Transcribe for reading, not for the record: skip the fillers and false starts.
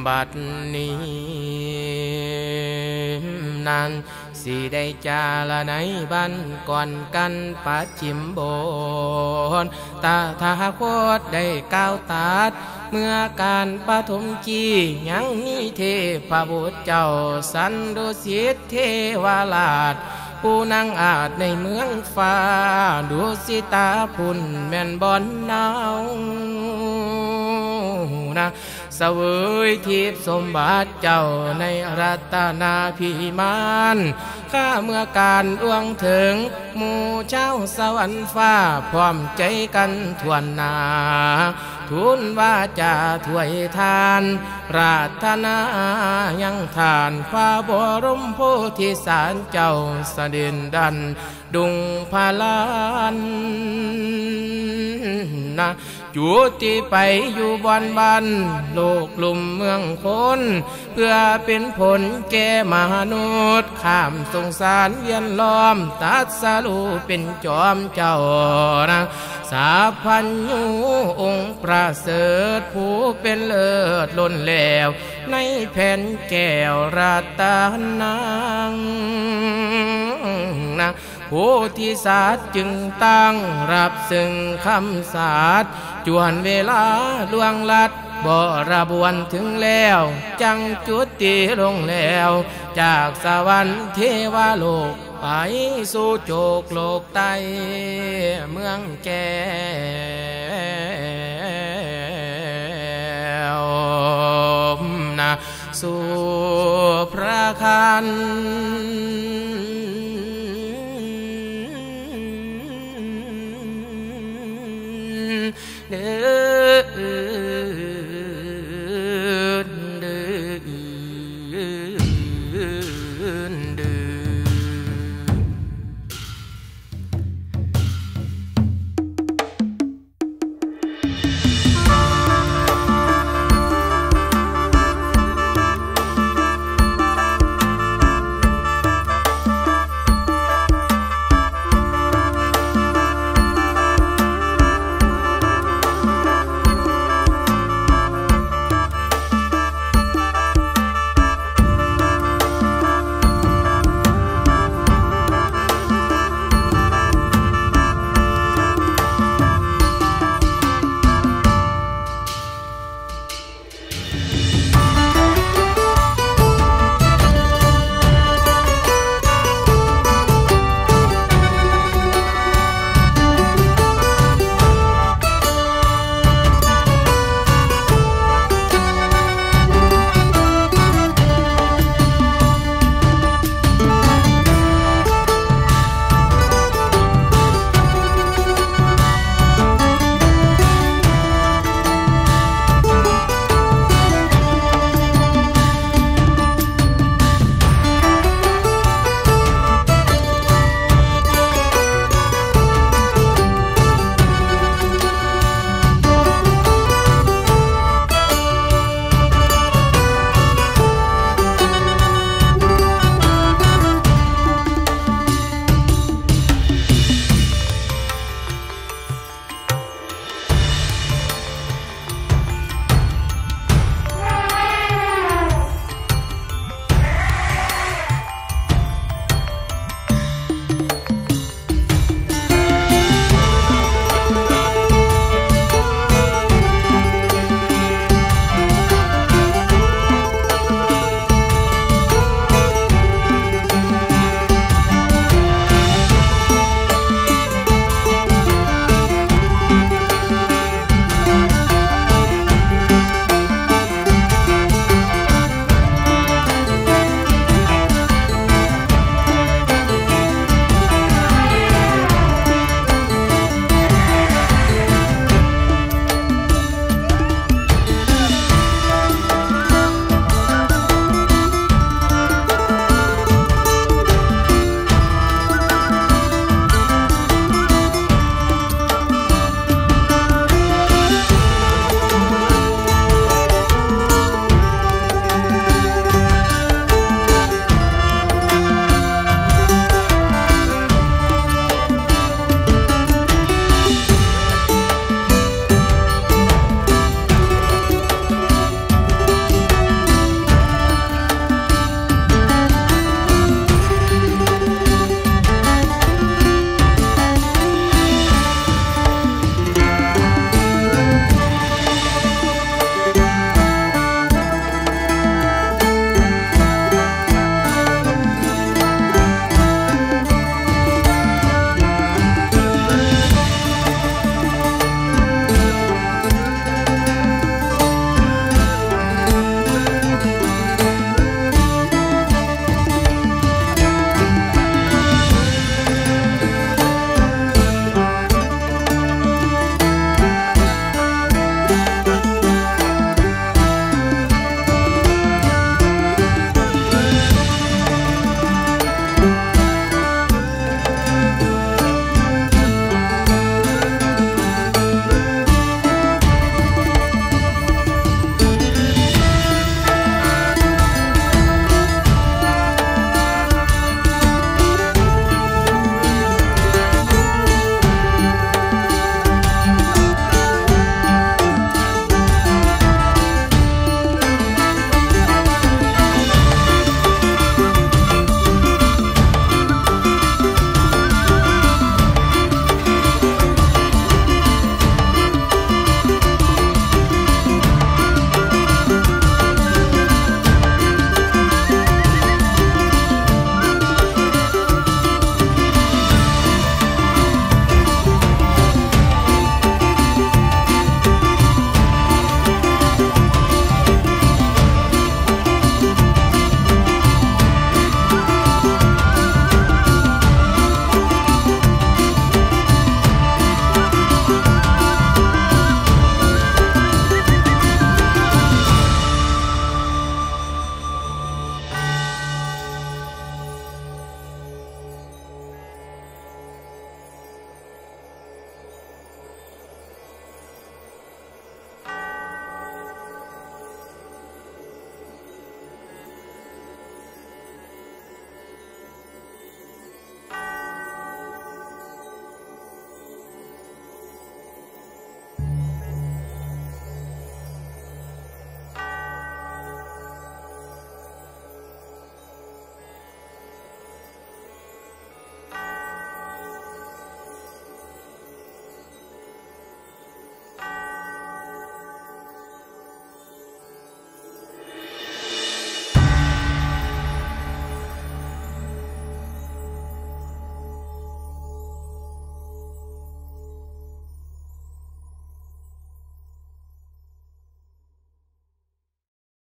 บัดนี้นั้นสิได้จาละในบ้านก่อนกันปัจฉิมบนตาทาโคตได้ก้าวตัดเมื่อการปฐมจียังมีเทพบุตรเจ้าสันดุสิตเทวราชผู้นั่งอาจในเมืองฟ้าดุสิตาพุ่นแม่นบอนนาวนะเสวยทิพย์สมบัติเจ้าในรัตนาพิมานข้าเมื่อการอ้วงถึงหมู่เจ้าสวรรค์ฟ้าพร้อมใจกันทวนหนาทูลว่าจะถวยทานราธนายังทานฟ้าบรมโพธิสารเจ้าเสด็จดันดุงพาลานนะจุติไปอยู่บอนบันโลกลุ่มเมืองคนเพื่อเป็นผลแก่มนุษย์ข้ามสงสารเวียนล้อมตัดสรูเป็นจอมเจ้านะสาพันยูองค์ประเสริฐผู้เป็นเลิศล้นแล้วในแผ่นแก้วรัตนังนะโพธิสัตว์จึงตั้งรับซึ่งคำสาธจวนเวลาล่วงลัดบ่ระบวนถึงแล้วจังจุติลงแล้วจากสวรรค์เทวโลกไปสู่โจกโลกใต้เมืองแก้วนะสู่พระคันเด้อ